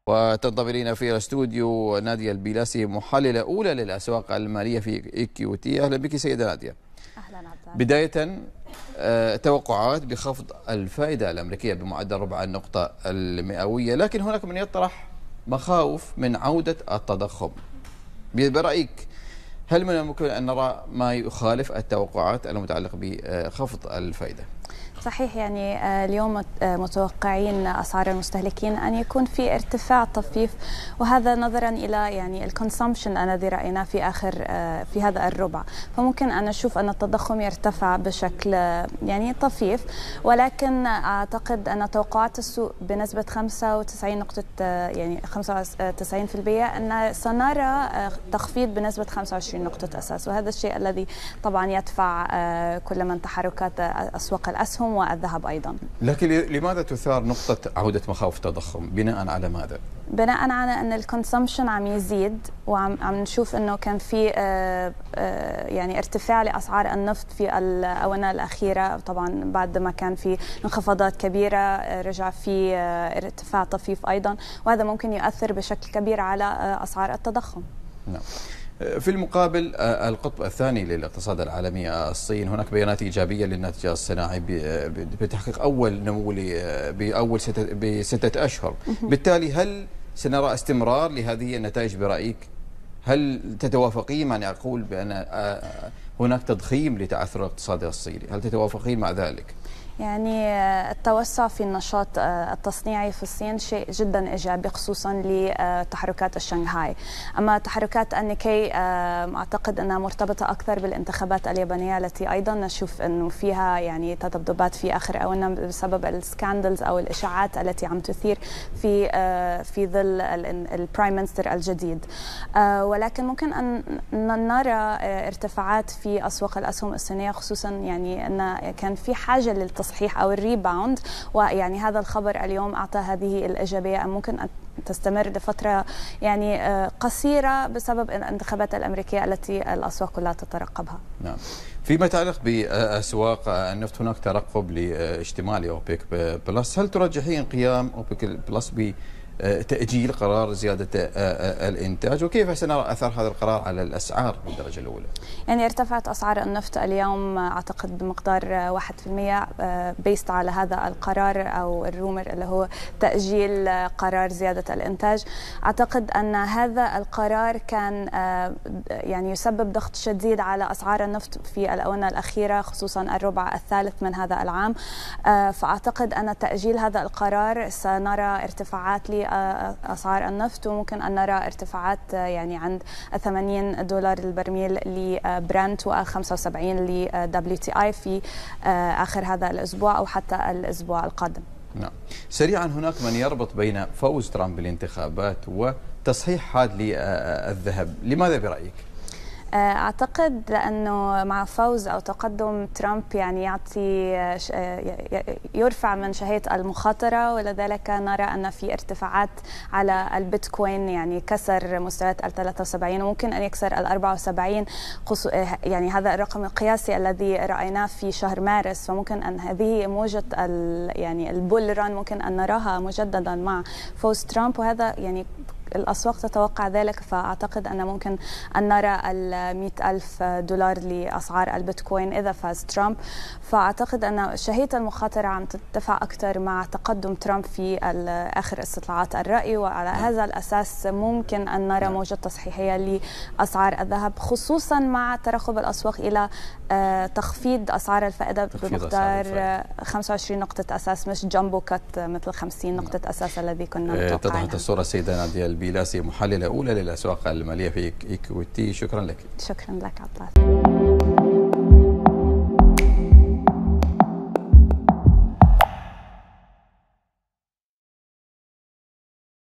وتنتظرين في الاستوديو نادية البيلاسي، محللة أولى للأسواق المالية في إيكيوتي. أهلا بك سيدة نادية. أهلا عبد. بداية توقعات بخفض الفائدة الأمريكية بمعدل ربع النقطة المئوية، لكن هناك من يطرح مخاوف من عودة التضخم. برأيك هل من الممكن أن نرى ما يخالف التوقعات المتعلقة بخفض الفائدة؟ صحيح، يعني اليوم متوقعين أسعار المستهلكين أن يكون في ارتفاع طفيف، وهذا نظرا إلى يعني الكونسومشن الذي رأيناه في هذا الربع، فممكن أن نشوف أن التضخم يرتفع بشكل يعني طفيف، ولكن أعتقد أن توقعات السوق بنسبة 95 نقطة يعني 95% أن سنرى تخفيض بنسبة 25 نقطة أساس، وهذا الشيء الذي طبعا يدفع كل من تحركات أسواق الأسهم والذهب أيضا. لكن لماذا تثار نقطة عودة مخاوف التضخم؟ بناء على ماذا؟ بناء على أن الكونسومشن عم يزيد، وعم نشوف أنه كان في يعني ارتفاع لأسعار النفط في الآونة الأخيرة، طبعا بعد ما كان في انخفاضات كبيرة رجع في ارتفاع طفيف أيضا، وهذا ممكن يؤثر بشكل كبير على أسعار التضخم. نعم. في المقابل القطب الثاني للاقتصاد العالمي الصين، هناك بيانات إيجابية للناتج الصناعي بتحقيق أول نمو بستة أشهر. بالتالي هل سنرى استمرار لهذه النتائج برأيك؟ هل تتوافقين مع أن أقول بأن هناك تضخيم لتعثر الاقتصاد الصيني؟ هل تتوافقين مع ذلك؟ يعني التوسع في النشاط التصنيعي في الصين شيء جدا إيجابي، خصوصا لتحركات الشنغهاي. أما تحركات النيكي أعتقد أنها مرتبطة أكثر بالانتخابات اليابانية، التي أيضا نشوف أنه فيها يعني تذبذبات في آخر آونة بسبب السكاندلز أو الإشاعات التي عم تثير في ظل البرايم مينستر الجديد. ولكن ممكن أن نرى ارتفاعات في أسواق الأسهم الصينية، خصوصا يعني أن كان في حاجة للتصحيح أو الريباوند، ويعني هذا الخبر اليوم أعطى هذه الإيجابية أن ممكن أن تستمر لفترة يعني قصيرة بسبب الانتخابات الأمريكية التي الأسواق كلها تترقبها. نعم. فيما يتعلق بأسواق النفط، هناك ترقب لاجتماع لأوبك بلس، هل ترجحين قيام أوبك بلس بتأجيل قرار زيادة الإنتاج، وكيف سنرى أثر هذا القرار على الأسعار بالدرجة الأولى؟ يعني ارتفعت أسعار النفط اليوم أعتقد بمقدار 1% بيست على هذا القرار أو الرومر اللي هو تأجيل قرار زيادة الإنتاج. أعتقد أن هذا القرار كان يعني يسبب ضغط شديد على أسعار النفط في الآونة الأخيرة، خصوصا الربع الثالث من هذا العام. فأعتقد أن تأجيل هذا القرار سنرى ارتفاعات لأسعار النفط، وممكن أن نرى ارتفاعات يعني عند $80 البرميل لبرنت و75 لWTI في آخر هذا الأسبوع أو حتى الأسبوع القادم. نعم. سريعا، هناك من يربط بين فوز ترامب بالانتخابات وتصحيح حاد للذهب، لماذا برأيك؟ أعتقد لأنه مع فوز أو تقدم ترامب يعني يرفع من شهية المخاطرة، ولذلك نرى أن في ارتفاعات على البيتكوين، يعني كسر مستويات 73 وممكن أن يكسر 74، يعني هذا الرقم القياسي الذي رأيناه في شهر مارس، فممكن أن هذه موجة يعني البول ران ممكن أن نراها مجددا مع فوز ترامب، وهذا يعني الأسواق تتوقع ذلك. فأعتقد أن ممكن أن نرى $100,000 لأسعار البيتكوين إذا فاز ترامب. فأعتقد أن شهية المخاطرة عم ترتفع أكثر مع تقدم ترامب في آخر استطلاعات الرأي، وعلى هذا الأساس ممكن أن نرى موجة تصحيحية لأسعار الذهب، خصوصا مع ترقب الأسواق إلى تخفيض أسعار الفائدة بمقدار 25 نقطة أساس، مش جامبو كات مثل 50 نقطة أساس الذي كنا متوقعينها. اتضحت الصورة. السيدة نادية البيلاسي، محللة أولى للأسواق المالية في إيكويتي، شكرا لك. شكرا لك عبد.